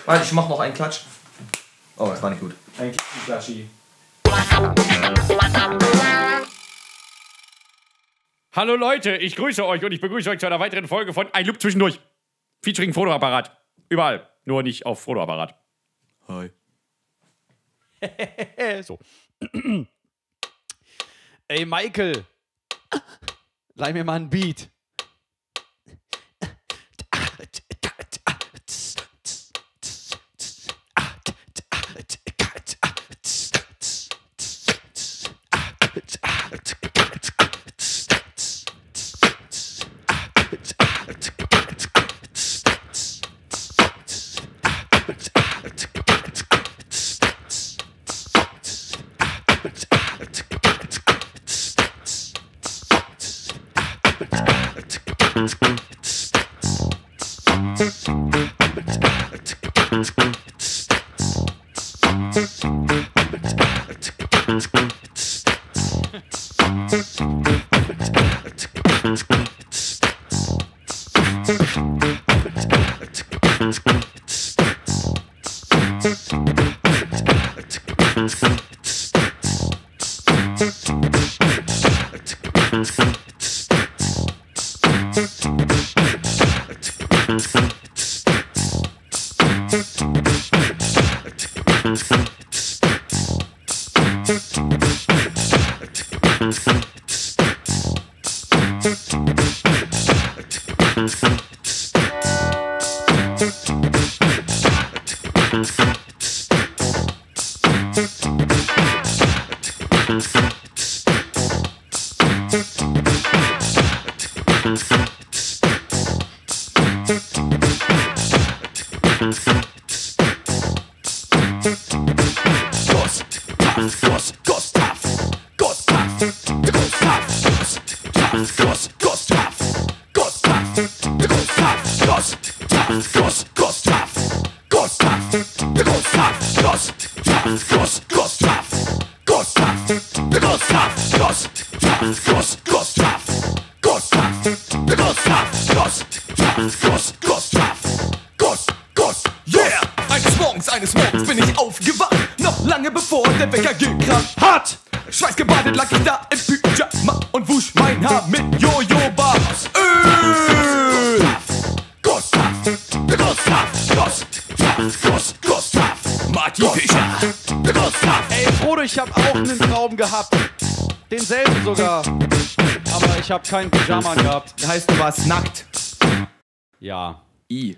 Warte, ich mach noch einen Klatsch. Oh, das war nicht gut. Ein Klatschi. Hallo Leute, ich grüße euch und ich begrüße euch zu einer weiteren Folge von Ein Loop zwischendurch. Featuring Fotoapparat. Überall. Nur nicht auf Fotoapparat. Hi. So. Ey, Michael. Leih mir mal einen Beat. Eines Morgens bin ich aufgewacht, noch lange bevor der Wecker gekracht hat. Schweißgebadet lag ich da im Pyjama und wusch mein Haar mit Jojoba. Martin Fischer. Ey, Frodo, ich hab auch einen Traum gehabt. Denselben sogar. Aber ich hab keinen Pyjama gehabt. Heißt, du warst nackt. Ja. I.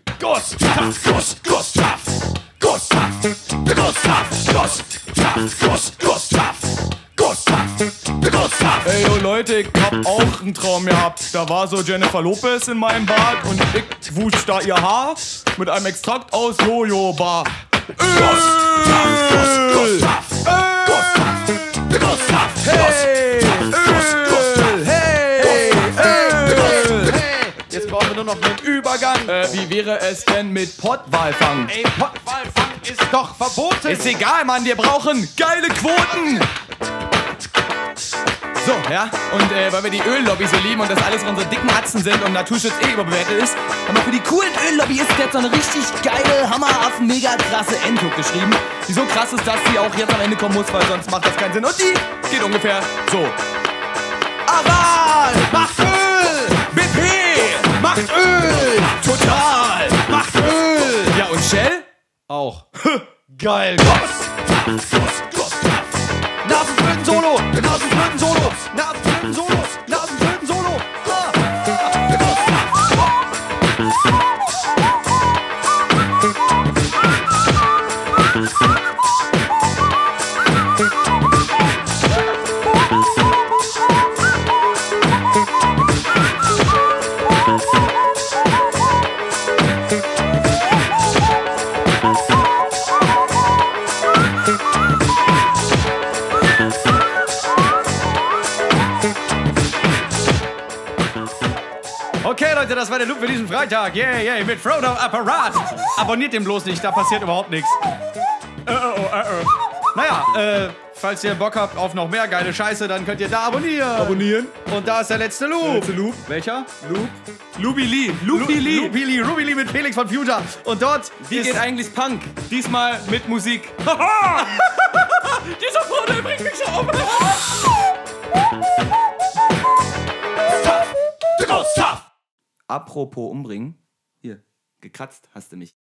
Ey, yo Leute, ich hab auch einen Traum gehabt. Da war so Jennifer Lopez in meinem Bad und ich wusch da ihr Haar mit einem Extrakt aus Jojoba. Jetzt brauchen wir nur noch einen Übergang. Wie wäre es denn mit Pottwalfang? Ey, Pottwalfang ist doch verboten. Ist egal, Mann, wir brauchen geile Quoten. So, ja, und weil wir die Öllobby so lieben und das alles unsere dicken Atzen sind und Naturschutz überbewertet ist, haben wir für die coolen Öllobbyisten jetzt so eine richtig geile, hammeraffen, mega krasse Endhook geschrieben, die so krass ist, dass die auch jetzt am Ende kommen muss, weil sonst macht das keinen Sinn. Und die geht ungefähr so. Aral macht Öl, BP macht Öl, Total macht Öl. Ja, und Shell? Auch. Geil. Nasenflöten-Solo, Nasenflöten-Solo, Nasenflöten-Solo, Nasenflöten-Solo. Okay, Leute, das war der Loop für diesen Freitag. Yeah, mit Frodo Apparat. Abonniert den bloß nicht, da passiert überhaupt nichts. Naja, falls ihr Bock habt auf noch mehr geile Scheiße, dann könnt ihr da abonnieren. Abonnieren. Und da ist der letzte Loop. Der letzte Loop. Welcher? Loop. Lubili. Lupili. Lupili. Rubili mit Felix von Future. Und dort Wie ist geht eigentlich Punk? Diesmal mit Musik. Dieser Vorteil bringt mich so um. Apropos umbringen. Hier, gekratzt hast du mich.